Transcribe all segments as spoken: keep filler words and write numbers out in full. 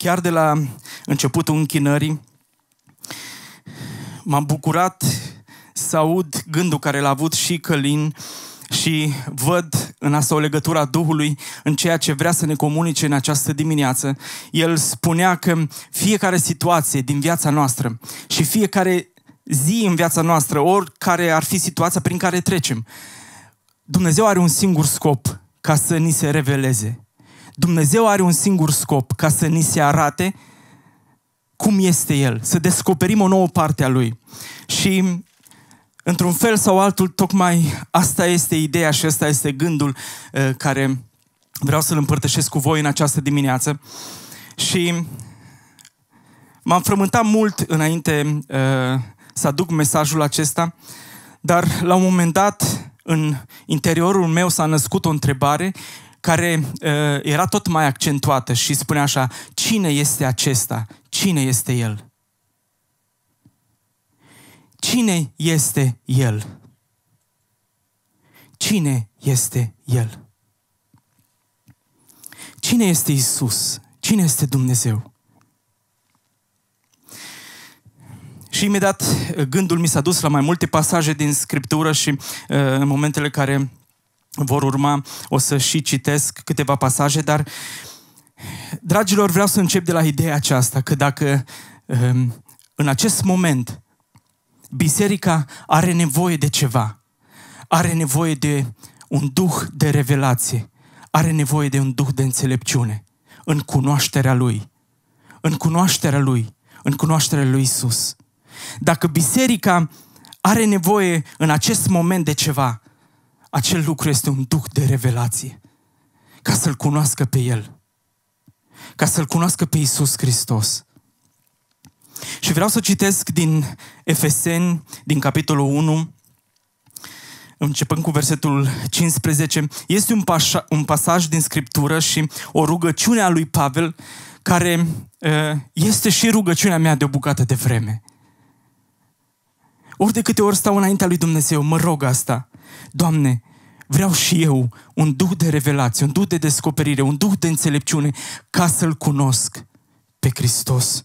chiar de la începutul închinării, m-am bucurat să aud gândul care l-a avut și Călin și văd în asta o legătură a Duhului în ceea ce vrea să ne comunice în această dimineață. El spunea că fiecare situație din viața noastră și fiecare zi în viața noastră, oricare ar fi situația prin care trecem, Dumnezeu are un singur scop, ca să ni se reveleze. Dumnezeu are un singur scop, ca să ni se arate cum este El, să descoperim o nouă parte a Lui. Și într-un fel sau altul, tocmai asta este ideea și asta este gândul uh, care vreau să-l împărtășesc cu voi în această dimineață. Și m-am frământat mult înainte uh, să aduc mesajul acesta, dar la un moment dat, în interiorul meu s-a născut o întrebare care uh, era tot mai accentuată și spunea așa: cine este acesta? Cine este El? Cine este El? Cine este El? Cine este Iisus? Cine este Dumnezeu? Și imediat gândul mi s-a dus la mai multe pasaje din Scriptură și uh, în momentele care vor urma o să și citesc câteva pasaje, dar, dragilor, vreau să încep de la ideea aceasta, că dacă uh, în acest moment biserica are nevoie de ceva, are nevoie de un duh de revelație, are nevoie de un duh de înțelepciune în cunoașterea Lui, în cunoașterea Lui, în cunoașterea Lui Iisus. Dacă biserica are nevoie în acest moment de ceva, acel lucru este un duh de revelație, ca să-L cunoască pe El, ca să-L cunoască pe Iisus Hristos. Și vreau să citesc din Efeseni, din capitolul unu, începând cu versetul cincisprezece. Este un, pașa, un pasaj din Scriptură și o rugăciune a lui Pavel, care uh, este și rugăciunea mea de o bucată de vreme. Ori de câte ori stau înaintea lui Dumnezeu, mă rog asta: Doamne, vreau și eu un duh de revelație, un duh de descoperire, un duh de înțelepciune, ca să-L cunosc pe Hristos.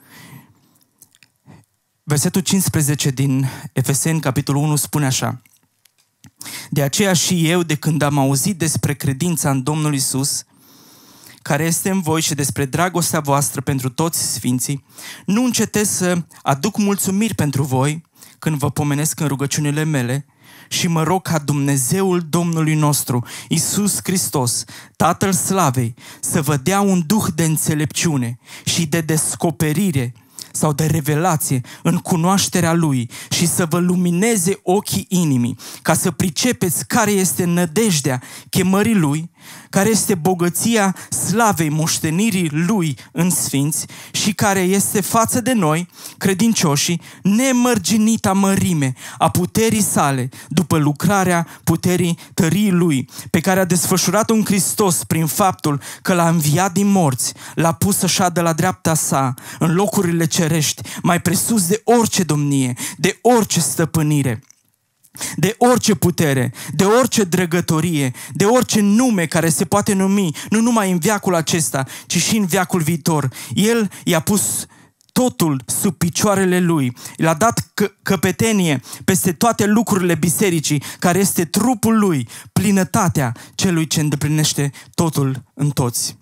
Versetul cincisprezece din Efeseni, capitolul unu, spune așa: de aceea și eu, de când am auzit despre credința în Domnul Iisus, care este în voi, și despre dragostea voastră pentru toți sfinții, nu încetez să aduc mulțumiri pentru voi când vă pomenesc în rugăciunile mele și mă rog ca Dumnezeul Domnului nostru, Iisus Hristos, Tatăl Slavei, să vă dea un duh de înțelepciune și de descoperire sau de revelație în cunoașterea Lui și să vă lumineze ochii inimii, ca să pricepeți care este nădejdea chemării Lui, care este bogăția slavei moștenirii Lui în sfinți și care este față de noi, credincioșii, nemărginita mărime a puterii sale, după lucrarea puterii tăriei Lui, pe care a desfășurat-o în Hristos prin faptul că L-a înviat din morți, L-a pus să șadă la dreapta sa, în locurile cerești, mai presus de orice domnie, de orice stăpânire, de orice putere, de orice dregătorie, de orice nume care se poate numi, nu numai în veacul acesta, ci și în veacul viitor. El i-a pus totul sub picioarele Lui. Le-a dat că- căpetenie peste toate lucrurile bisericii, care este trupul Lui, plinătatea celui ce îndeplinește totul în toți.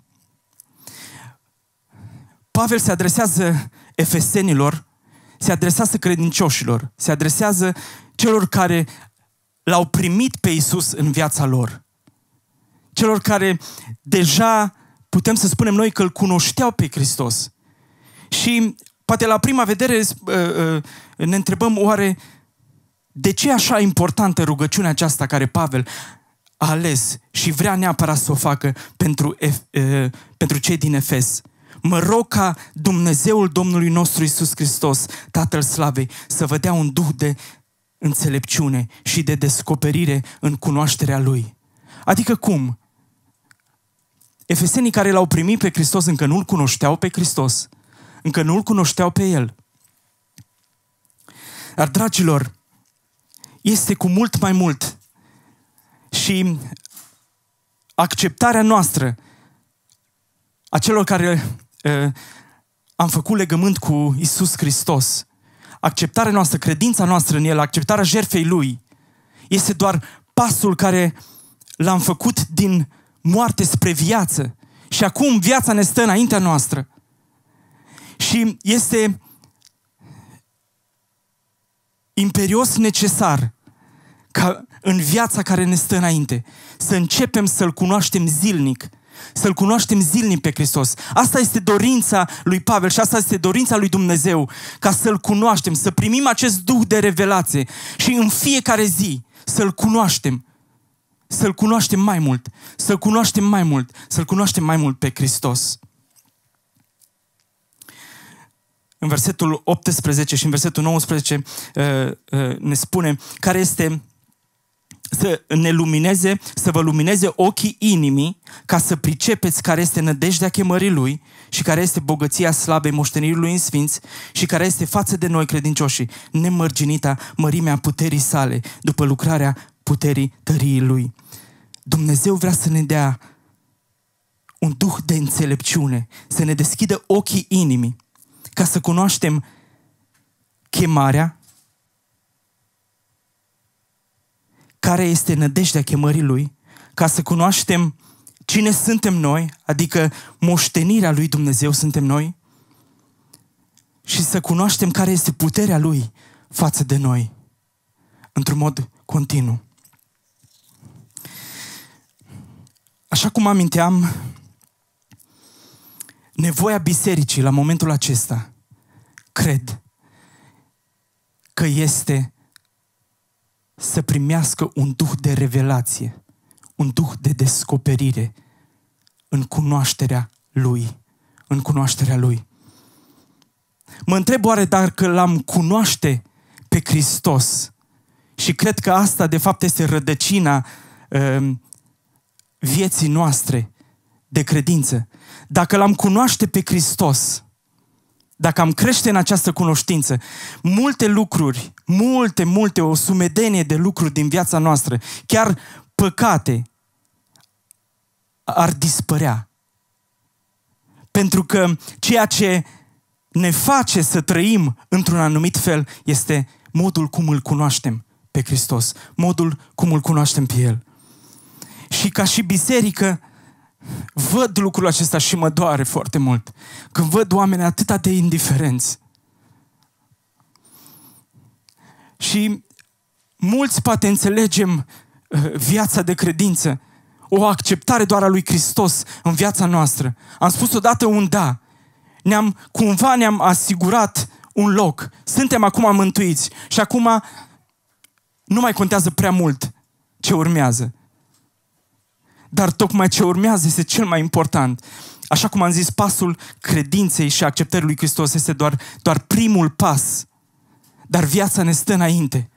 Pavel se adresează efesenilor, se adresează credincioșilor, se adresează celor care L-au primit pe Iisus în viața lor. Celor care deja putem să spunem noi că Îl cunoșteau pe Hristos. Și poate la prima vedere ne întrebăm, oare de ce e așa importantă rugăciunea aceasta care Pavel a ales și vrea neapărat să o facă pentru, pentru cei din Efes? Mă rog ca Dumnezeul Domnului nostru Iisus Hristos, Tatăl Slavei, să vă dea un duh de înțelepciune și de descoperire în cunoașterea Lui. Adică cum? Efesenii care L-au primit pe Hristos încă nu-L cunoșteau pe Hristos, încă nu-L cunoșteau pe El. Dar, dragilor, este cu mult mai mult și acceptarea noastră a celor care uh, am făcut legământ cu Iisus Hristos, acceptarea noastră, credința noastră în El, acceptarea jertfei Lui, este doar pasul care l-am făcut din moarte spre viață. Și acum viața ne stă înaintea noastră. Și este imperios necesar ca în viața care ne stă înainte să începem să-L cunoaștem zilnic, să-L cunoaștem zilnic pe Hristos. Asta este dorința lui Pavel și asta este dorința lui Dumnezeu, ca să-L cunoaștem, să primim acest duh de revelație și în fiecare zi să-L cunoaștem, să-L cunoaștem mai mult, să-L cunoaștem mai mult, să-L cunoaștem mai mult pe Hristos. În versetul optsprezece și în versetul nouăsprezece ne spune care este să ne lumineze, să vă lumineze ochii inimii ca să pricepeți care este nădejdea chemării Lui și care este bogăția slavei moștenirii Lui în sfinți și care este față de noi credincioșii nemărginita mărimea puterii sale după lucrarea puterii tăriei Lui. Dumnezeu vrea să ne dea un duh de înțelepciune, să ne deschidă ochii inimii ca să cunoaștem chemarea, care este nădejdea chemării Lui, ca să cunoaștem cine suntem noi, adică moștenirea lui Dumnezeu suntem noi, și să cunoaștem care este puterea Lui față de noi, într-un mod continuu. Așa cum aminteam, nevoia bisericii la momentul acesta, cred că este să primească un duh de revelație, un duh de descoperire în cunoașterea Lui, în cunoașterea Lui. Mă întreb oare dacă l-am cunoaște pe Hristos, și cred că asta de fapt este rădăcina uh, vieții noastre de credință. Dacă l-am cunoaște pe Hristos, dacă am crește în această cunoștință, multe lucruri, multe, multe, o sumedenie de lucruri din viața noastră, chiar păcate, ar dispărea. Pentru că ceea ce ne face să trăim într-un anumit fel este modul cum îl cunoaștem pe Hristos, modul cum îl cunoaștem pe El. Și ca și biserică, văd lucrul acesta și mă doare foarte mult. Când văd oameni atât de indiferenți. Și mulți poate înțelegem uh, viața de credință, o acceptare doar a lui Hristos în viața noastră. Am spus odată un da. Ne-am, cumva ne-am asigurat un loc. Suntem acum mântuiți și acum nu mai contează prea mult ce urmează. Dar tocmai ce urmează este cel mai important. Așa cum am zis, pasul credinței și acceptării lui Hristos este doar, doar primul pas. Dar viața ne stă înainte.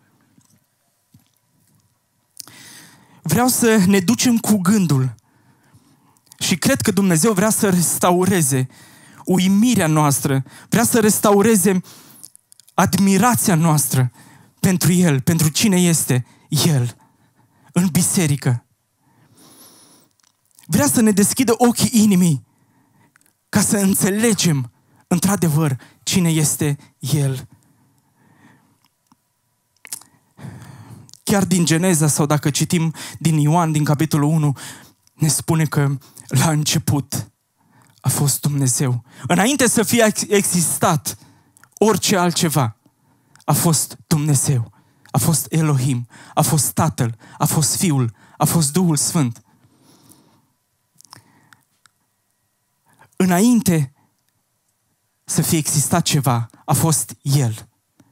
Vreau să ne ducem cu gândul și cred că Dumnezeu vrea să restaureze uimirea noastră, vrea să restaureze admirația noastră pentru El, pentru cine este El în biserică. Vrea să ne deschidă ochii inimii ca să înțelegem într-adevăr cine este El. Chiar din Geneza sau dacă citim din Ioan, din capitolul unu, ne spune că la început a fost Dumnezeu. Înainte să fie existat orice altceva, a fost Dumnezeu. A fost Elohim, a fost Tatăl, a fost Fiul, a fost Duhul Sfânt. Înainte să fie existat ceva, a fost El.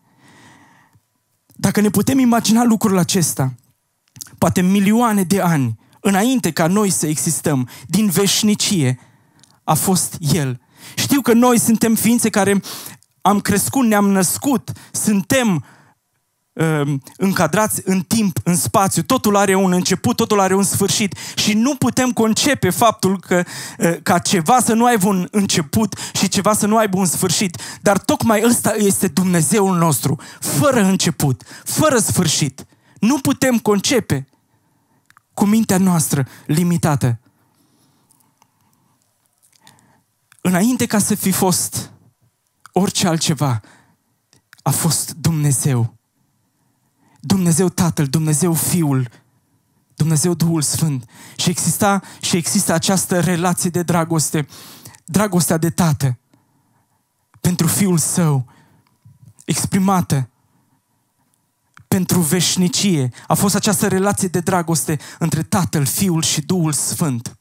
Dacă ne putem imagina lucrul acesta, poate milioane de ani înainte ca noi să existăm, din veșnicie, a fost El. Știu că noi suntem ființe care am crescut, ne-am născut, suntem uh, încadrați în timp, în spațiu, totul are un început, totul are un sfârșit și nu putem concepe faptul că uh, ca ceva să nu aibă un început și ceva să nu aibă un sfârșit. Dar tocmai ăsta este Dumnezeul nostru, fără început, fără sfârșit. Nu putem concepe cu mintea noastră limitată. înainte ca să fi fost orice altceva, a fost Dumnezeu. Dumnezeu Tatăl, Dumnezeu Fiul, Dumnezeu Duhul Sfânt. Și exista și există această relație de dragoste, dragostea de tată pentru Fiul Său, exprimată pentru veșnicie. A fost această relație de dragoste între Tatăl, Fiul și Duhul Sfânt.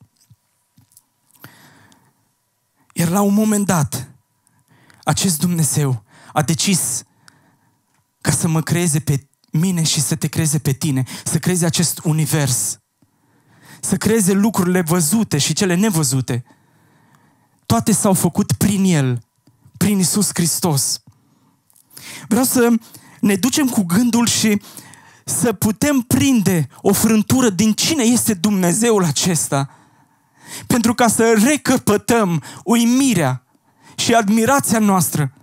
Iar la un moment dat, acest Dumnezeu a decis ca să mă creeze pe mine și să te creeze pe tine, să creeze acest univers, să creeze lucrurile văzute și cele nevăzute. Toate s-au făcut prin El, prin Iisus Hristos. Vreau să ne ducem cu gândul și să putem prinde o frântură din cine este Dumnezeul acesta, pentru ca să recăpătăm uimirea și admirația noastră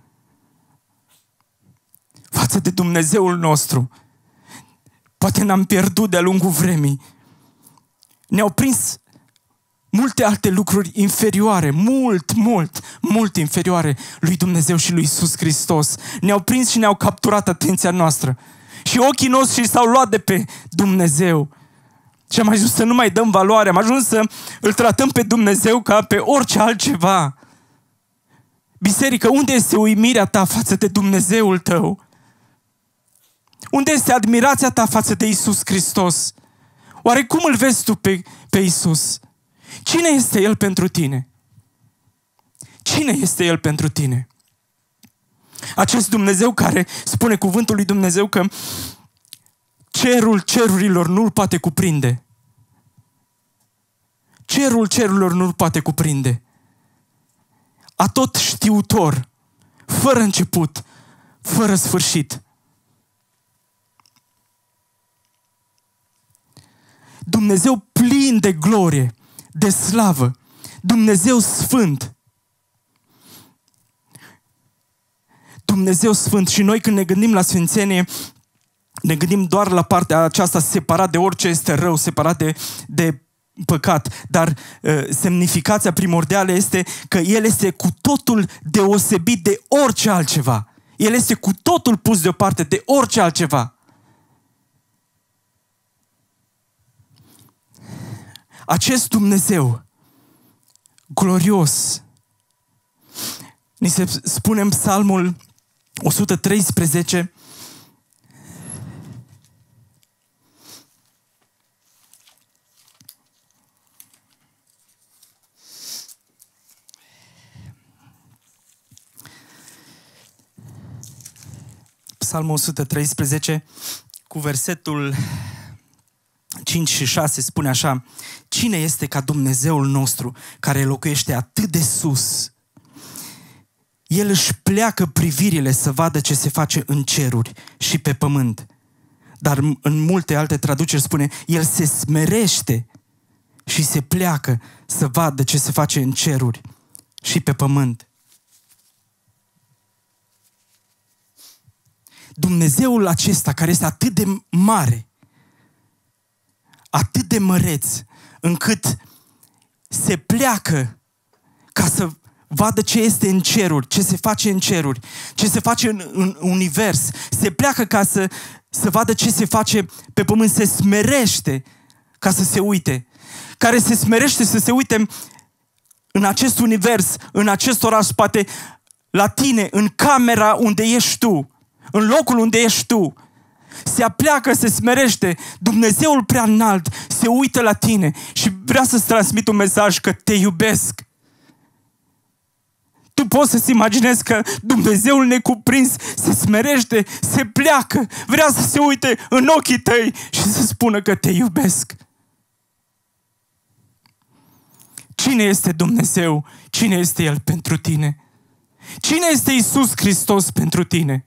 față de Dumnezeul nostru. Poate ne-am pierdut de-a lungul vremii. Ne-au prins multe alte lucruri inferioare, mult, mult, mult inferioare lui Dumnezeu și lui Iisus Hristos. Ne-au prins și ne-au capturat atenția noastră. Și ochii noștri s-au luat de pe Dumnezeu. Și am ajuns să nu mai dăm valoare, am ajuns să îl tratăm pe Dumnezeu ca pe orice altceva. Biserică, unde este uimirea ta față de Dumnezeul tău? Unde este admirația ta față de Iisus Hristos? Oare cum îl vezi tu pe, pe Iisus? Cine este El pentru tine? Cine este El pentru tine? Acest Dumnezeu care spune cuvântul lui Dumnezeu că cerul cerurilor nu-l poate cuprinde. Cerul cerurilor nu-l poate cuprinde. Atot știutor, fără început, fără sfârșit. Dumnezeu plin de glorie, de slavă, Dumnezeu sfânt. Dumnezeu sfânt. Și noi când ne gândim la sfințenie, ne gândim doar la partea aceasta separat de orice este rău, separat de, de păcat. Dar uh, semnificația primordială este că El este cu totul deosebit de orice altceva. El este cu totul pus deoparte de orice altceva. Acest Dumnezeu glorios, ni se spune în Psalmul o sută treisprezece, Psalmul o sută treisprezece cu versetul cinci și șase spune așa: cine este ca Dumnezeul nostru care locuiește atât de sus? El își pleacă privirile să vadă ce se face în ceruri și pe pământ. Dar în multe alte traduceri spune: El se smerește și se pleacă să vadă ce se face în ceruri și pe pământ. Dumnezeul acesta care este atât de mare, atât de măreț, încât se pleacă ca să vadă ce este în ceruri, ce se face în ceruri, ce se face în, în univers. Se pleacă ca să, să vadă ce se face pe pământ. Se smerește ca să se uite. Care se smerește să se uite în acest univers, în acest oraș, poate la tine, în camera unde ești tu, în locul unde ești tu. Se apleacă, se smerește. Dumnezeul prea înalt se uită la tine și vrea să-ți transmit un mesaj că te iubesc. Tu poți să-ți imaginezi că Dumnezeul necuprins se smerește, se pleacă, vrea să se uite în ochii tăi și să spună că te iubesc. Cine este Dumnezeu? Cine este El pentru tine? Cine este Iisus Hristos pentru tine?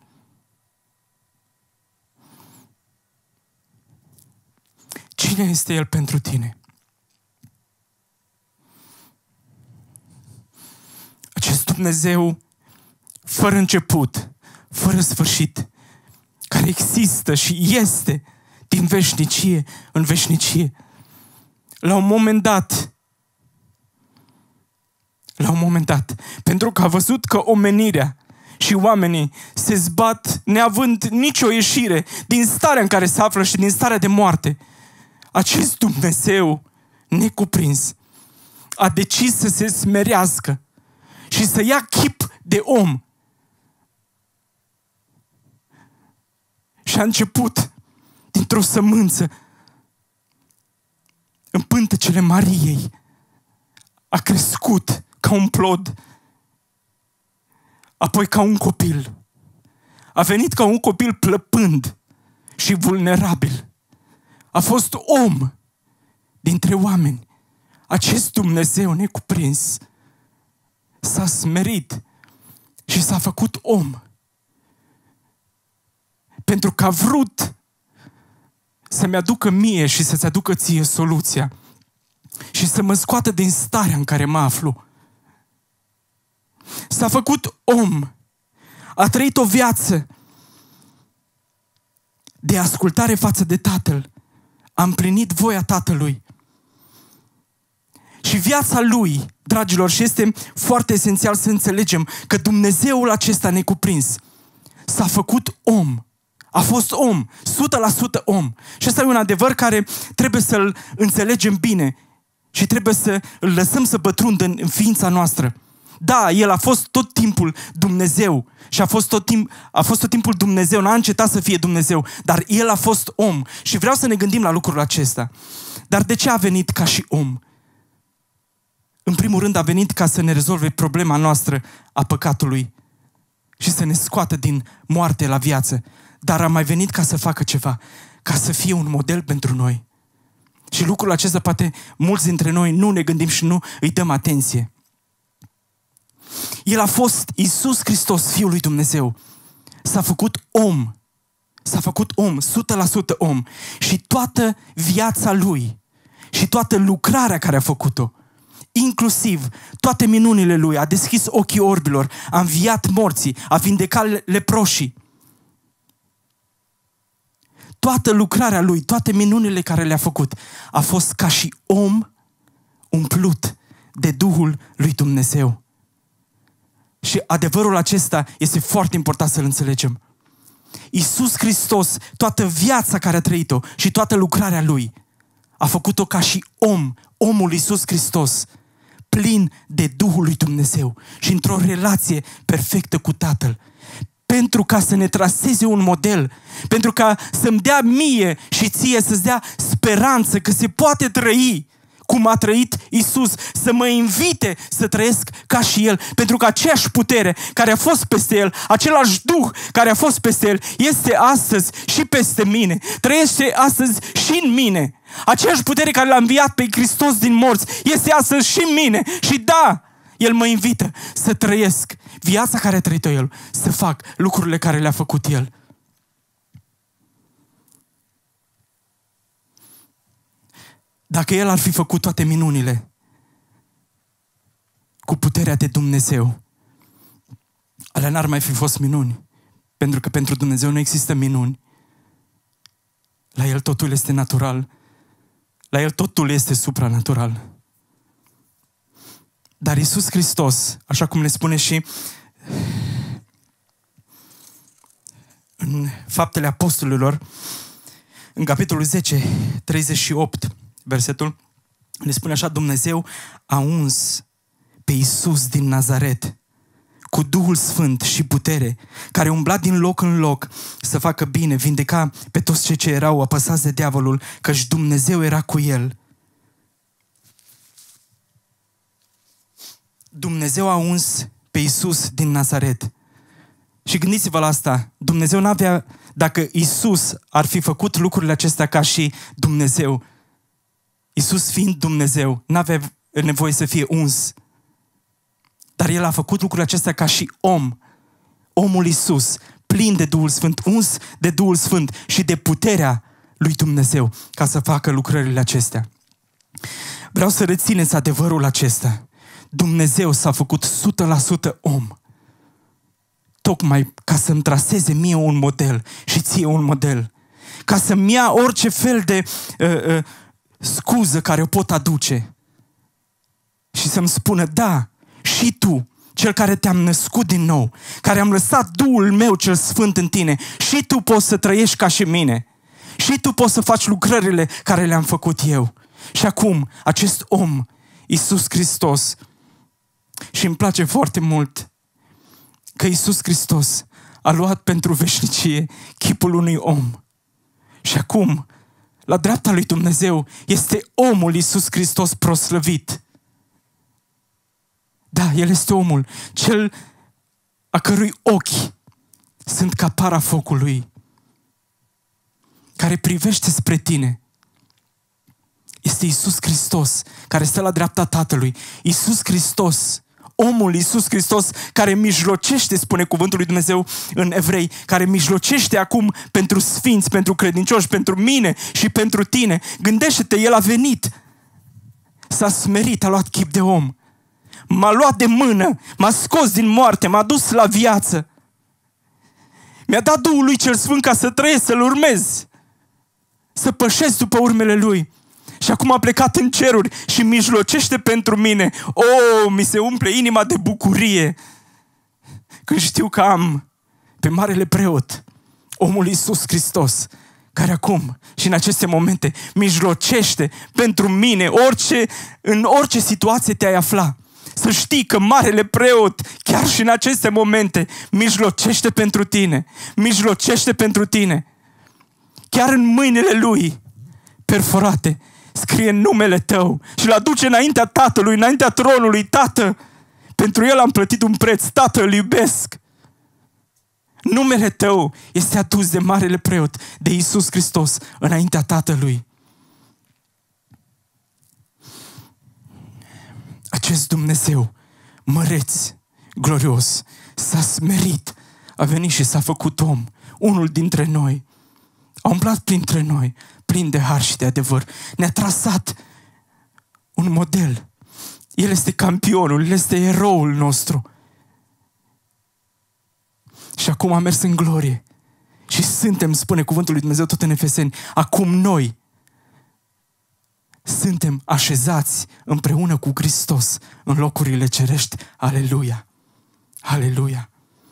Cine este El pentru tine? Acest Dumnezeu fără început, fără sfârșit, care există și este din veșnicie în veșnicie. La un moment dat, la un moment dat, pentru că a văzut că omenirea și oamenii se zbat neavând nicio ieșire din starea în care se află și din starea de moarte. Acest Dumnezeu necuprins a decis să se smerească și să ia chip de om. Și a început dintr-o sămânță în pântecele Mariei. A crescut ca un plod, apoi ca un copil. A venit ca un copil plăpând și vulnerabil. A fost om dintre oameni. Acest Dumnezeu necuprins s-a smerit și s-a făcut om. Pentru că a vrut să-mi aducă mie și să-ți aducă ție soluția și să mă scoată din starea în care mă aflu. S-a făcut om. A trăit o viață de ascultare față de Tatăl. A împlinit voia Tatălui. Și viața Lui, dragilor, și este foarte esențial să înțelegem că Dumnezeul acesta necuprins s-a făcut om. A fost om, o sută la sută om. Și ăsta e un adevăr care trebuie să-l înțelegem bine și trebuie să îl lăsăm să pătrundă în ființa noastră. Da, El a fost tot timpul Dumnezeu și a fost tot, timp, a fost tot timpul Dumnezeu, n-a încetat să fie Dumnezeu, dar El a fost om. Și vreau să ne gândim la lucrul acesta. Dar de ce a venit ca și om? În primul rând a venit ca să ne rezolve problema noastră a păcatului și să ne scoată din moarte la viață. Dar a mai venit ca să facă ceva, ca să fie un model pentru noi. Și lucrul acesta poate mulți dintre noi nu ne gândim și nu îi dăm atenție. El a fost Iisus Hristos, Fiul lui Dumnezeu. S-a făcut om. S-a făcut om, o sută la sută om. Și toată viața Lui și toată lucrarea care a făcut-o, inclusiv toate minunile Lui, a deschis ochii orbilor, a înviat morții, a vindecat leproșii. Toată lucrarea Lui, toate minunile care le-a făcut, a fost ca și om umplut de Duhul lui Dumnezeu. Și adevărul acesta este foarte important să-l înțelegem. Iisus Hristos, toată viața care a trăit-o și toată lucrarea Lui, a făcut-o ca și om, omul Iisus Hristos, plin de Duhul lui Dumnezeu și într-o relație perfectă cu Tatăl. Pentru ca să ne traseze un model, pentru ca să-mi dea mie și ție, să-ți dea speranță că se poate trăi cum a trăit Iisus, să mă invite să trăiesc ca și El, pentru că aceeași putere care a fost peste El, același Duh care a fost peste El, este astăzi și peste mine, trăiește astăzi și în mine. Aceeași putere care l-a înviat pe Hristos din morți este astăzi și în mine. Și da, El mă invită să trăiesc viața care a trăit-o El, să fac lucrurile care le-a făcut El. Dacă El ar fi făcut toate minunile cu puterea de Dumnezeu, alea n-ar mai fi fost minuni. Pentru că pentru Dumnezeu nu există minuni. La El totul este natural. La El totul este supranatural. Dar Iisus Hristos, așa cum ne spune și în Faptele Apostolilor, în capitolul zece, treizeci și opt, versetul, ne spune așa: Dumnezeu a uns pe Iisus din Nazaret cu Duhul Sfânt și putere, care umbla din loc în loc să facă bine, vindeca pe toți cei ce erau apăsați de diavolul, căci Dumnezeu era cu El. Dumnezeu a uns pe Iisus din Nazaret. Și gândiți-vă la asta. Dumnezeu n-avea, dacă Iisus ar fi făcut lucrurile acestea ca și Dumnezeu, Iisus fiind Dumnezeu, n-avea nevoie să fie uns. Dar El a făcut lucrurile acestea ca și om. Omul Iisus, plin de Duhul Sfânt, uns de Duhul Sfânt și de puterea lui Dumnezeu ca să facă lucrările acestea. Vreau să rețineți adevărul acesta. Dumnezeu s-a făcut o sută la sută om. Tocmai ca să-mi traseze mie un model și ție un model. Ca să-mi ia orice fel de uh, uh, scuză care o pot aduce. Și să-mi spună, da, și tu, cel care te-am născut din nou, care am lăsat Duhul meu cel sfânt în tine, și tu poți să trăiești ca și mine. Și tu poți să faci lucrările care le-am făcut eu. Și acum, acest om, Iisus Hristos, și îmi place foarte mult că Iisus Hristos a luat pentru veșnicie chipul unui om. Și acum, la dreapta lui Dumnezeu, este omul Iisus Hristos proslăvit. Da, El este omul, cel a cărui ochi sunt ca para focului, care privește spre tine. Este Iisus Hristos, care stă la dreapta Tatălui. Iisus Hristos, omul Iisus Hristos, care mijlocește, spune cuvântul lui Dumnezeu în Evrei, care mijlocește acum pentru sfinți, pentru credincioși, pentru mine și pentru tine. Gândește-te, El a venit, s-a smerit, a luat chip de om, m-a luat de mână, m-a scos din moarte, m-a dus la viață. Mi-a dat Duhul lui cel Sfânt ca să trăiesc, să-L urmez, să pășesc după urmele Lui. Și acum a plecat în ceruri și mijlocește pentru mine. O, mi se umple inima de bucurie când știu că am pe marele preot, omul Iisus Hristos, care acum și în aceste momente mijlocește pentru mine, orice, în orice situație te-ai afla. Să știi că marele preot, chiar și în aceste momente, mijlocește pentru tine. Mijlocește pentru tine. Chiar în mâinile Lui perforate scrie numele tău și îl aduce înaintea Tatălui, înaintea tronului. Tată, pentru El am plătit un preț. Tată, îl iubesc. Numele tău este adus de marele preot, de Iisus Hristos, înaintea Tatălui. Acest Dumnezeu măreț, glorios, s-a smerit, a venit și s-a făcut om, unul dintre noi. A umblat printre noi, plin de har și de adevăr. Ne-a trasat un model. El este campionul, El este eroul nostru. Și acum a mers în glorie. Și suntem, spune cuvântul lui Dumnezeu tot în Efeseni, acum noi suntem așezați împreună cu Hristos în locurile cerești. Aleluia! Aleluia!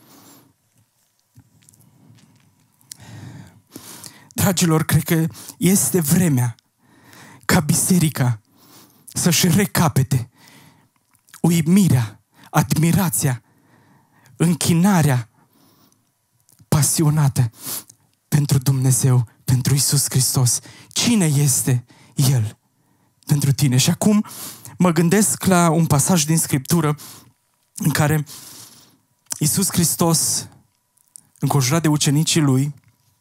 Dragilor, cred că este vremea ca biserica să-și recapete uimirea, admirația, închinarea pasionată pentru Dumnezeu, pentru Iisus Hristos. Cine este El pentru tine? Și acum mă gândesc la un pasaj din Scriptură în care Iisus Hristos, înconjurat de ucenicii Lui,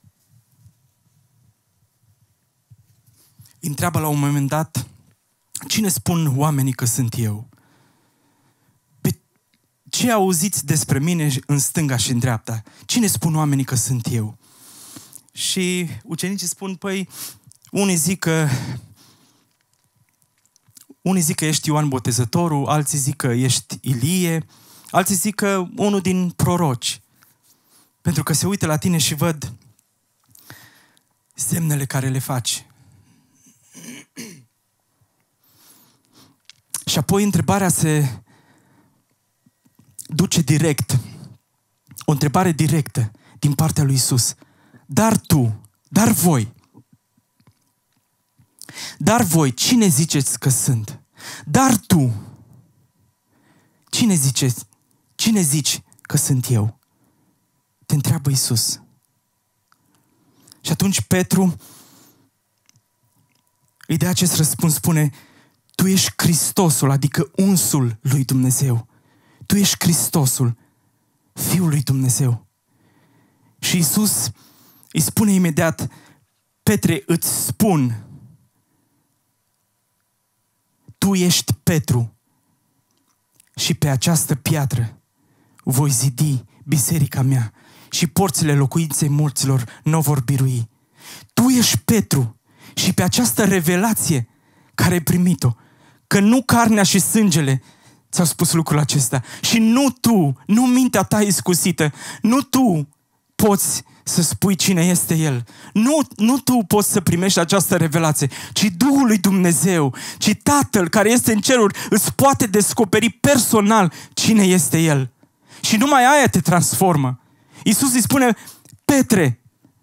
întreabă la un moment dat: cine spun oamenii că sunt eu? Pe ce auziți despre mine în stânga și în dreapta? Cine spun oamenii că sunt eu? Și ucenicii spun: păi, unii zic că unii zic că ești Ioan Botezătorul, alții zic că ești Ilie, alții zic că unul din proroci. Pentru că se uită la tine și văd semnele care le faci. Și apoi întrebarea se duce direct, o întrebare directă din partea lui Iisus. Dar tu, dar voi, dar voi, cine ziceți că sunt? Dar tu, cine ziceți, cine zici că sunt eu? Te întreabă Iisus. Și atunci Petru îi dă acest răspuns, spune: tu ești Hristosul, adică unsul lui Dumnezeu. Tu ești Hristosul, Fiul lui Dumnezeu. Și Iisus îi spune imediat: Petre, îți spun, tu ești Petru și pe această piatră voi zidi biserica mea și porțile locuinței morților nu vor birui. Tu ești Petru și pe această revelație care ai primit-o, că nu carnea și sângele ți-au spus lucrul acesta și nu tu, nu mintea ta iscusită, nu tu poți să spui cine este El. Nu, nu tu poți să primești această revelație, ci Duhul lui Dumnezeu, ci Tatăl care este în ceruri îți poate descoperi personal cine este El. Și numai aia te transformă. Iisus îi spune, Petre,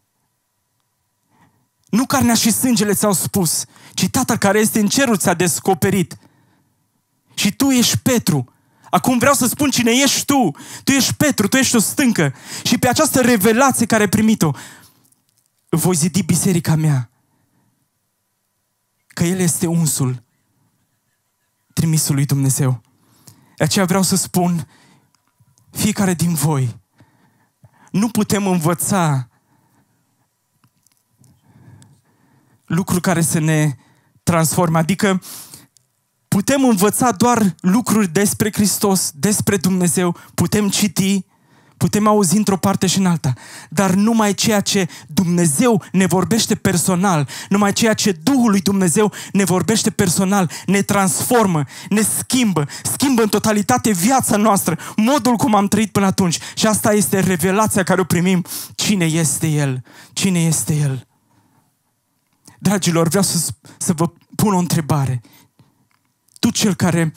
nu carnea și sângele ți-au spus, ci Tatăl care este în ceruri ți-a descoperit. Și tu ești Petru. Acum vreau să spun cine ești tu. Tu ești Petru, tu ești o stâncă. Și pe această revelație care ai primit-o, voi zidi biserica mea. Că El este unsul, trimisul lui Dumnezeu. De aceea vreau să spun, fiecare din voi, nu putem învăța lucruri care să ne transforme. Adică putem învăța doar lucruri despre Hristos, despre Dumnezeu, putem citi, putem auzi într-o parte și în alta, dar numai ceea ce Dumnezeu ne vorbește personal, numai ceea ce Duhul lui Dumnezeu ne vorbește personal, ne transformă, ne schimbă, schimbă în totalitate viața noastră, modul cum am trăit până atunci. Și asta este revelația care o primim. Cine este El? Cine este El? Dragilor, vreau să, să vă pun o întrebare. Tu, cel care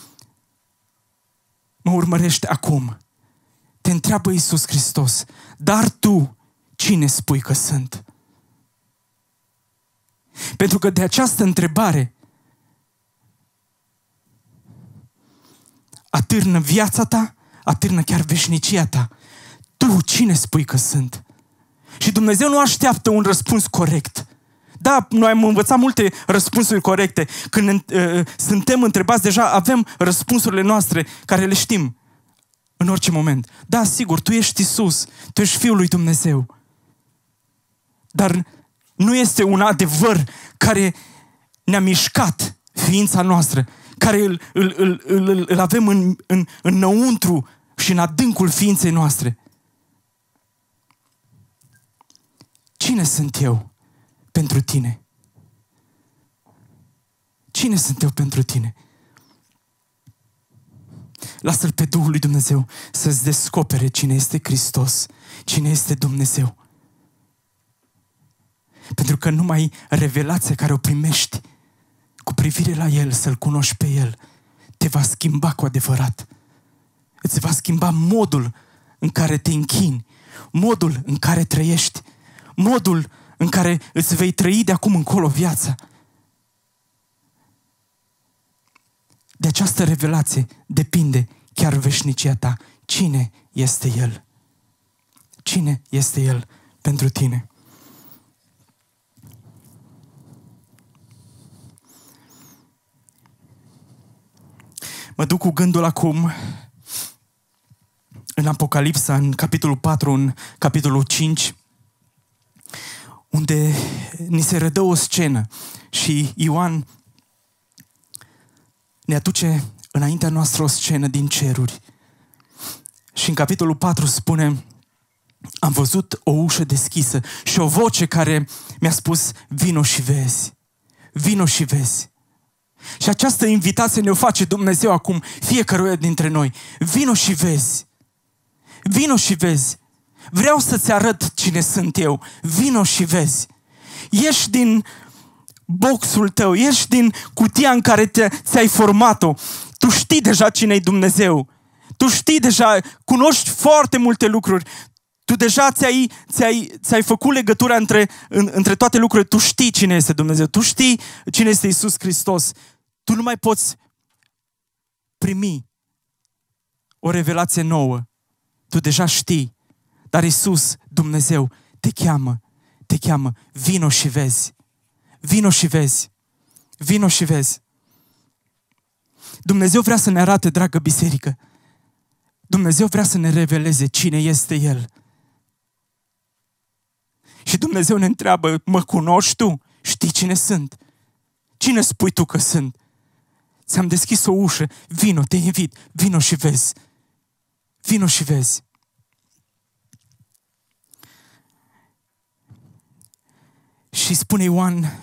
mă urmărești acum, te întreabă Iisus Hristos, dar tu, cine spui că sunt? Pentru că de această întrebare atârnă viața ta, atârnă chiar veșnicia ta. Tu, cine spui că sunt? Și Dumnezeu nu așteaptă un răspuns corect. Da, noi am învățat multe răspunsuri corecte. Când uh, suntem întrebați, deja avem răspunsurile noastre care le știm în orice moment. Da, sigur, tu ești Iisus, tu ești Fiul lui Dumnezeu. Dar nu este un adevăr care ne-a mișcat ființa noastră, care îl, îl, îl, îl, îl avem în, în, înăuntru și în adâncul ființei noastre. Cine sunt eu pentru tine? Cine sunt eu pentru tine? Lasă-L pe Duhul lui Dumnezeu să-ți descopere cine este Hristos, cine este Dumnezeu. Pentru că numai revelația care o primești cu privire la El, să-L cunoști pe El, te va schimba cu adevărat. Îți va schimba modul în care te închini, modul în care trăiești, modul în care îți vei trăi de acum încolo viața. De această revelație depinde chiar veșnicia ta. Cine este El? Cine este El pentru tine? Mă duc cu gândul acum în Apocalipsa, în capitolul patru, în capitolul cinci, unde ni se redă o scenă și Ioan ne aduce înaintea noastră o scenă din ceruri. Și în capitolul patru spune: am văzut o ușă deschisă și o voce care mi-a spus: vino și vezi, vino și vezi. Și această invitație ne-o face Dumnezeu acum fiecăruia dintre noi. Vino și vezi, vino și vezi. Vreau să-ți arăt cine sunt eu. Vino și vezi. Ieși din boxul tău, ieși din cutia în care te, ți-ai format-o. Tu știi deja cine e Dumnezeu. Tu știi deja, cunoști foarte multe lucruri. Tu deja ți-ai, ți-ai, ți-ai făcut legătura între, în, între toate lucrurile. Tu știi cine este Dumnezeu. Tu știi cine este Iisus Hristos. Tu nu mai poți primi o revelație nouă. Tu deja știi. Dar Iisus, Dumnezeu, te cheamă, te cheamă, vino și vezi. Vino și vezi. Vino și vezi. Dumnezeu vrea să ne arate, dragă biserică. Dumnezeu vrea să ne reveleze cine este El. Și Dumnezeu ne întreabă: mă cunoști tu? Știi cine sunt? Cine spui tu că sunt? Ți-am deschis o ușă, vino, te invit, vino și vezi. Vino și vezi. Și spune Ioan: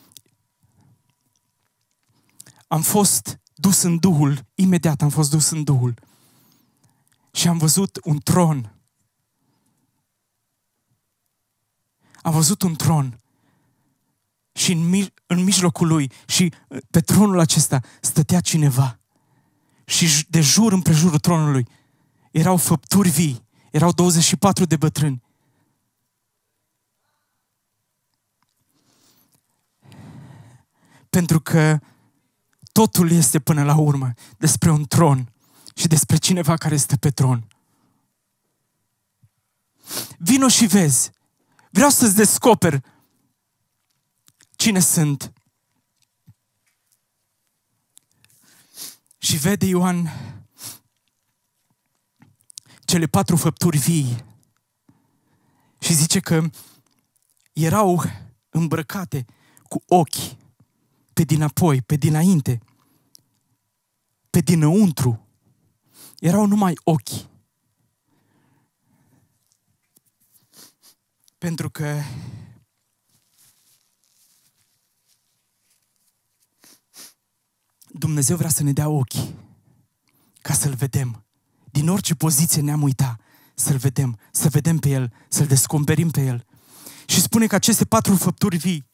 am fost dus în Duhul, imediat am fost dus în Duhul și am văzut un tron. am văzut un tron și în, în mijlocul lui și pe tronul acesta stătea cineva. Și de jur împrejurul tronului erau făpturi vii, erau douăzeci și patru de bătrâni. Pentru că totul este până la urmă despre un tron și despre cineva care stă pe tron. Vino și vezi. Vreau să-ți descoper cine sunt. Și vede Ioan cele patru făpturi vii și zice că erau îmbrăcate cu ochi pe dinapoi, pe dinainte, pe dinăuntru. Erau numai ochi. Pentru că Dumnezeu vrea să ne dea ochi ca să-L vedem. Din orice poziție ne-am uitat, să-L vedem, să vedem pe El, să-L descoperim pe El. Și spune că aceste patru făpturi vii,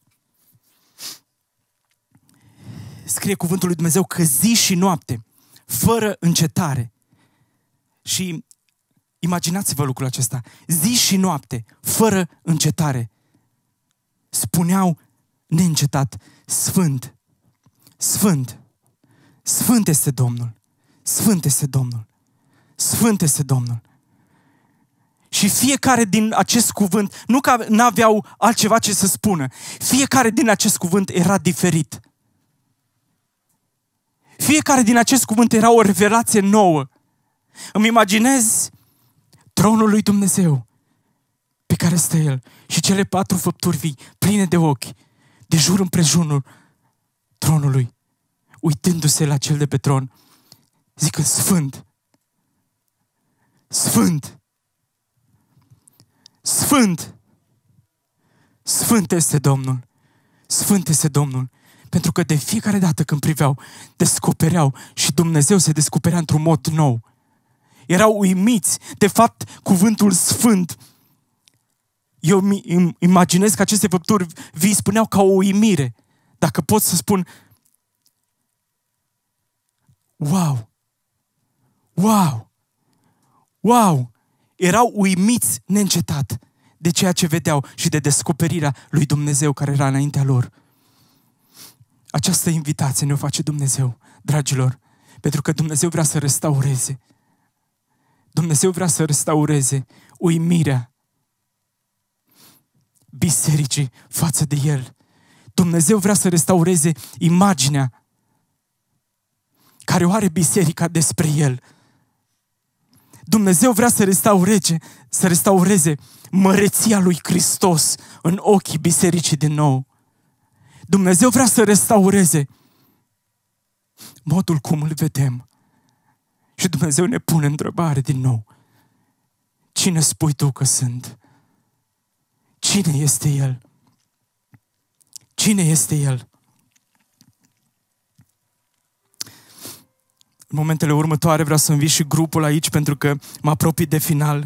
scrie cuvântul lui Dumnezeu că zi și noapte, fără încetare. Și imaginați-vă lucrul acesta. Zi și noapte, fără încetare, spuneau neîncetat: Sfânt, Sfânt, Sfânt este Domnul, Sfânt este Domnul, Sfânt este Domnul. Și fiecare din acest cuvânt, nu că n-aveau altceva ce să spună, fiecare din acest cuvânt era diferit. Fiecare din acest cuvânt era o revelație nouă. Îmi imaginez tronul lui Dumnezeu pe care stă El și cele patru făpturi vii, pline de ochi, de jur împrejurul tronului, uitându-se la cel de pe tron, zică: Sfânt, Sfânt, Sfânt, Sfânt este Domnul, Sfânt este Domnul. Pentru că de fiecare dată când priveau, descopereau și Dumnezeu se descoperea într-un mod nou. Erau uimiți. De fapt, cuvântul Sfânt, eu îmi imaginez că aceste făpturi vii spuneau ca o uimire. Dacă pot să spun: wow, wow, wow. Erau uimiți neîncetat de ceea ce vedeau și de descoperirea lui Dumnezeu care era înaintea lor. Această invitație ne-o face Dumnezeu, dragilor, pentru că Dumnezeu vrea să restaureze. Dumnezeu vrea să restaureze uimirea bisericii față de El. Dumnezeu vrea să restaureze imaginea care o are biserica despre El. Dumnezeu vrea să restaureze, să restaureze măreția lui Hristos în ochii bisericii din nou. Dumnezeu vrea să restaureze modul cum îl vedem. Și Dumnezeu ne pune întrebare din nou: cine spui tu că sunt? Cine este El? Cine este El? În momentele următoare vreau să invit și grupul aici, pentru că mă apropii de final.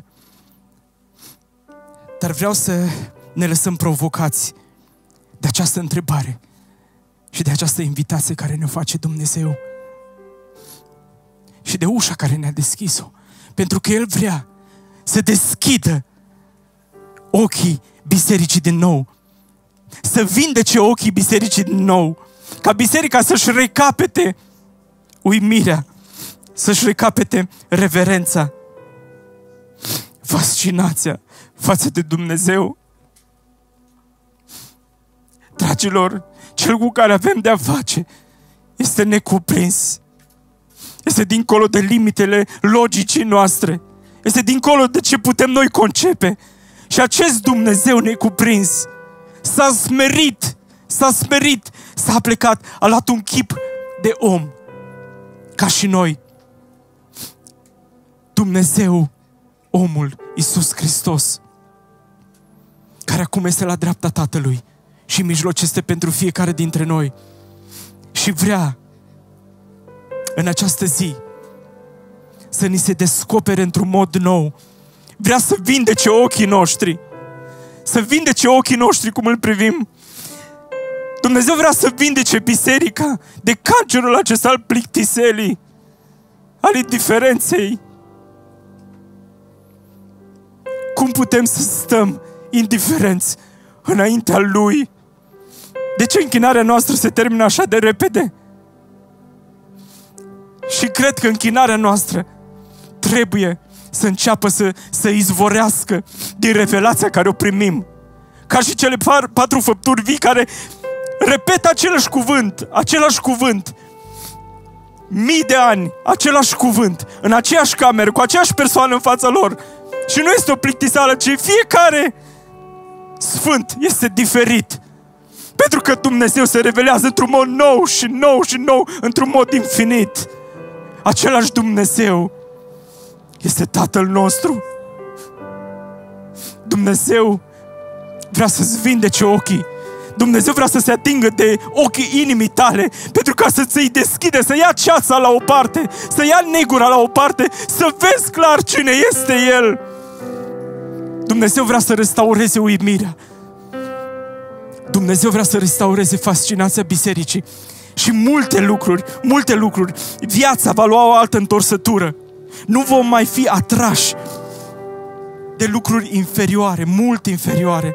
Dar vreau să ne lăsăm provocați de această întrebare și de această invitație care ne face Dumnezeu și de ușa care ne-a deschis-o. Pentru că El vrea să deschidă ochii bisericii din nou, să vindece ochii bisericii din nou, ca biserica să-și recapete uimirea, să-și recapete reverența, fascinația față de Dumnezeu. Dragilor, cel cu care avem de-a face este necuprins. Este dincolo de limitele logicii noastre. Este dincolo de ce putem noi concepe. Și acest Dumnezeu necuprins s-a smerit, s-a smerit, s-a plecat, a luat un chip de om, ca și noi. Dumnezeu, omul, Iisus Hristos, care acum este la dreapta Tatălui și mijlocește pentru fiecare dintre noi și vrea în această zi să ni se descopere într-un mod nou. Vrea să vindece ochii noștri, să vindece ochii noștri cum îl privim. Dumnezeu vrea să vindece biserica de cancerul acesta al plictiselii, al indiferenței. Cum putem să stăm indiferenți înaintea Lui? De ce închinarea noastră se termină așa de repede? Și cred că închinarea noastră trebuie să înceapă să, să izvorească din revelația care o primim. Ca și cele patru făpturi vii care repetă același cuvânt, același cuvânt, mii de ani, același cuvânt, în aceeași cameră, cu aceeași persoană în fața lor. Și nu este o plictiseală, ci fiecare sfânt este diferit. Pentru că Dumnezeu se revelează într-un mod nou și nou și nou, într-un mod infinit. Același Dumnezeu este Tatăl nostru. Dumnezeu vrea să-ți vindece ochii. Dumnezeu vrea să se atingă de ochii inimii tale, pentru ca să ți-i deschide, să ia ceața la o parte, să ia negura la o parte, să vezi clar cine este El. Dumnezeu vrea să restaureze uimirea. Dumnezeu vrea să restaureze fascinația bisericii. Și multe lucruri, multe lucruri, viața va lua o altă întorsătură. Nu vom mai fi atrași de lucruri inferioare, mult inferioare.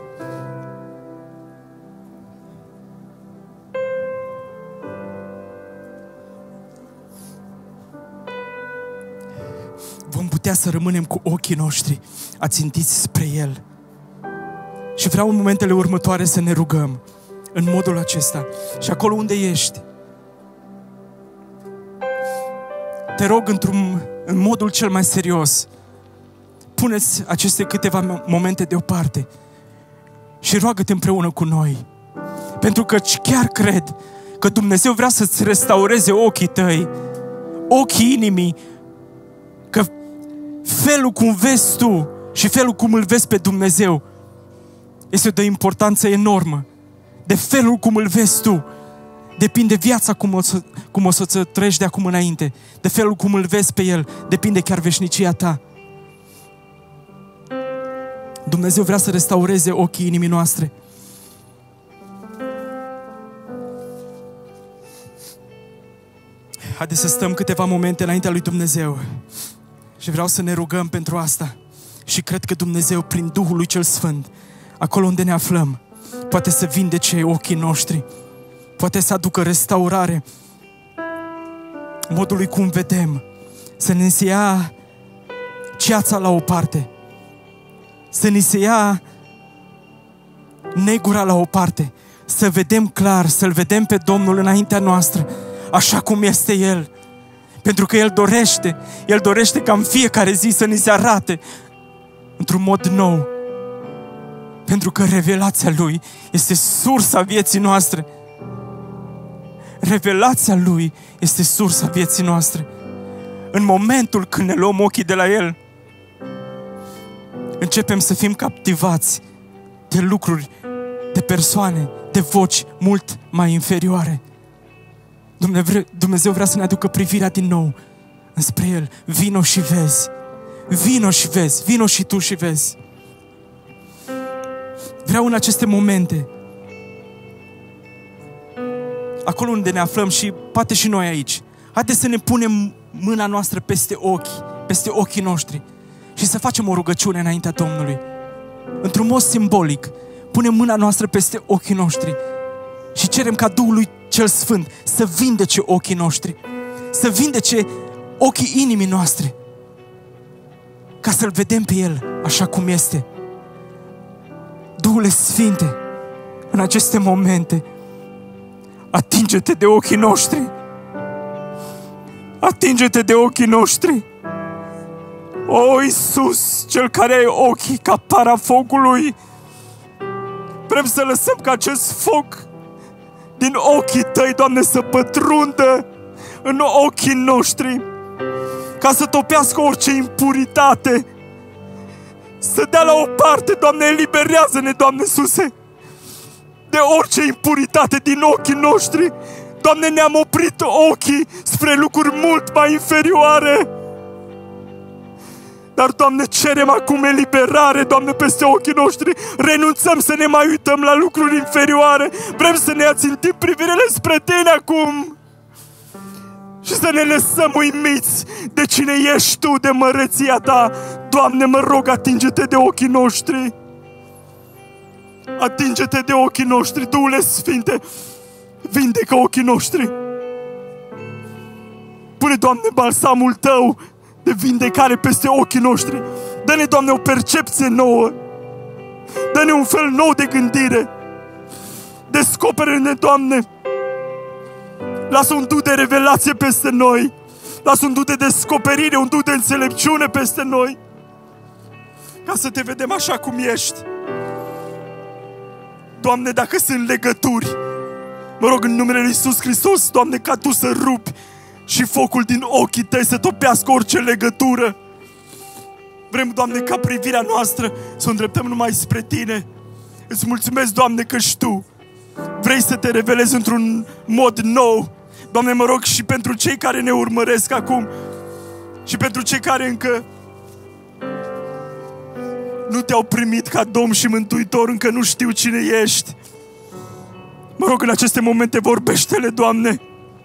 Vom putea să rămânem cu ochii noștri ațintiți spre El. Și vreau în momentele următoare să ne rugăm în modul acesta. Și acolo unde ești, te rog într-un, în modul cel mai serios, puneți aceste câteva momente deoparte și roagă-te împreună cu noi. Pentru că chiar cred că Dumnezeu vrea să-ți restaureze ochii tăi, ochii inimii, că felul cum vezi tu și felul cum îl vezi pe Dumnezeu este de importanță enormă. De felul cum îl vezi tu depinde viața cum o să, cum o să treci de acum înainte. De felul cum îl vezi pe El depinde chiar veșnicia ta. Dumnezeu vrea să restaureze ochii inimii noastre. Haideți să stăm câteva momente înaintea lui Dumnezeu. Și vreau să ne rugăm pentru asta. Și cred că Dumnezeu, prin Duhul lui Cel Sfânt, acolo unde ne aflăm, poate să vindece ochii noștri, poate să aducă restaurare modului cum vedem, să ne se ia ceața la o parte, să ne se ia negura la o parte, să vedem clar, să-L vedem pe Domnul înaintea noastră, așa cum este El. Pentru că El dorește, El dorește ca în fiecare zi să ni se arate într-un mod nou. Pentru că revelația Lui este sursa vieții noastre. Revelația Lui este sursa vieții noastre. În momentul când ne luăm ochii de la El, începem să fim captivați de lucruri, de persoane, de voci mult mai inferioare. Dumnezeu vrea să ne aducă privirea din nou înspre El. Vino și vezi. Vino și vezi. Vino și tu și vezi. Vreau în aceste momente, acolo unde ne aflăm și poate și noi aici, haideți să ne punem mâna noastră peste ochi, peste ochii noștri și să facem o rugăciune înaintea Domnului. Într-un mod simbolic, punem mâna noastră peste ochii noștri și cerem ca Duhul lui Cel Sfânt să vindece ochii noștri, să vindece ochii inimii noastre, ca să-L vedem pe El așa cum este. Duhule Sfinte, în aceste momente, atinge-te de ochii noștri. Atinge-te de ochii noștri. O, Iisus, Cel care ai ochii ca para focului, vrem să lăsăm ca acest foc din ochii Tăi, Doamne, să pătrundă în ochii noștri, ca să topească orice impuritate, să dea la o parte, Doamne, eliberează-ne, Doamne Iisuse, de orice impuritate din ochii noștri. Doamne, ne-am oprit ochii spre lucruri mult mai inferioare. Dar, Doamne, cerem acum eliberare, Doamne, peste ochii noștri. Renunțăm să ne mai uităm la lucruri inferioare. Vrem să ne ațintim privirile spre Tine acum. Și să ne lăsăm uimiți de cine ești Tu, de măreția Ta. Doamne, mă rog, atinge-Te de ochii noștri. Atinge-Te de ochii noștri, Duhule Sfinte. Vindecă ochii noștri. Pune, Doamne, balsamul Tău de vindecare peste ochii noștri. Dă-ne, Doamne, o percepție nouă. Dă-ne un fel nou de gândire. Descoperă-ne, Doamne. Lasă un duh de revelație peste noi. Lasă un duh de descoperire, un duh de înțelepciune peste noi. Ca să Te vedem așa cum ești. Doamne, dacă sunt legături, mă rog în numele Lui Iisus Hristos, Doamne, ca Tu să rupi și focul din ochii Tăi să topească orice legătură. Vrem, Doamne, ca privirea noastră să o îndreptăm numai spre Tine. Îți mulțumesc, Doamne, că și Tu vrei să Te revelezi într-un mod nou. Doamne, mă rog și pentru cei care ne urmăresc acum și pentru cei care încă nu Te-au primit ca Domn și Mântuitor, încă nu știu cine ești. Mă rog, în aceste momente vorbește-le, Doamne,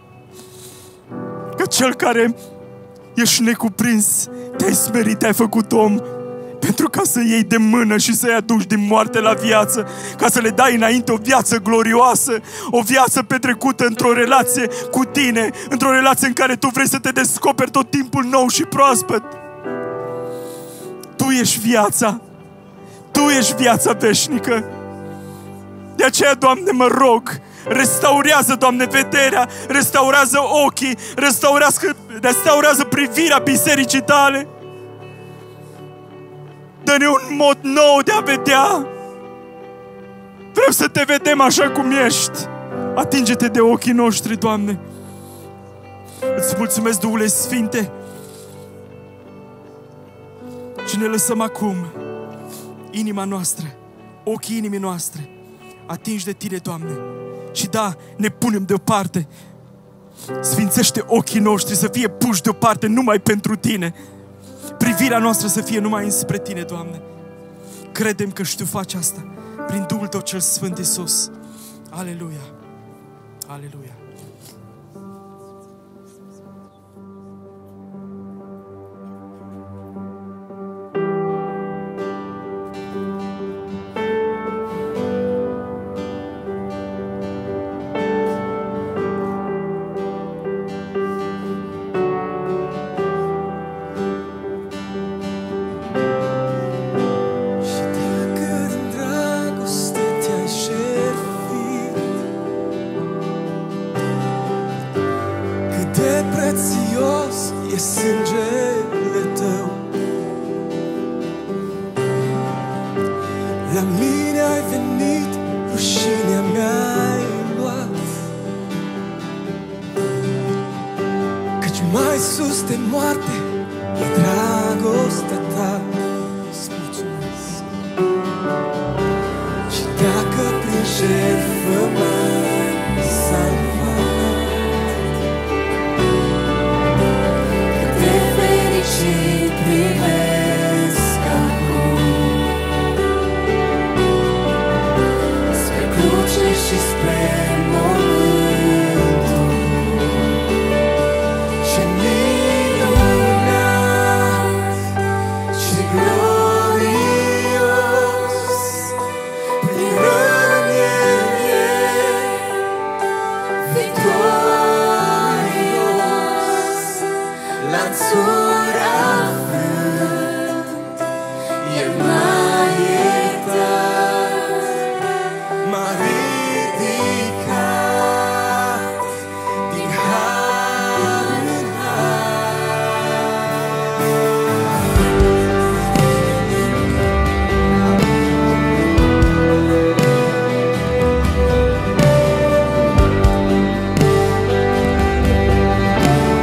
că Cel care ești necuprins, Te-ai smerit, Te-ai făcut om, pentru ca să iei de mână și să-i aduci din moarte la viață, ca să le dai înainte o viață glorioasă, o viață petrecută într-o relație cu Tine, într-o relație în care Tu vrei să Te descoperi tot timpul nou și proaspăt. Tu ești viața, Tu ești viața veșnică. De aceea, Doamne, mă rog, restaurează, Doamne, vederea, restaurează ochii, restaurează, restaurează privirea bisericii Tale. Dă-ne un mod nou de a vedea. Vrem să Te vedem așa cum ești. Atinge-Te de ochii noștri, Doamne. Îți mulțumesc, Duhule Sfinte. Și ne lăsăm acum inima noastră, ochii inimii noastre atingi de Tine, Doamne. Și da, ne punem deoparte. Sfințește ochii noștri să fie puși deoparte numai pentru Tine. Privirea noastră să fie numai înspre Tine, Doamne. Credem că și Tu faci asta prin Duhul Tău cel Sfânt, Iisus. Aleluia! Aleluia!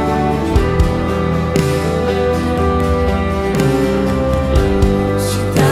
Și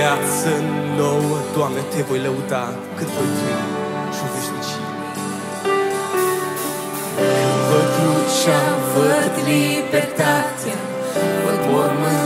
viață nouă, Doamne, Te voi lăuda cât voi trăi și o veșnicie. Când văd crucea, văd libertatea, văd mormânt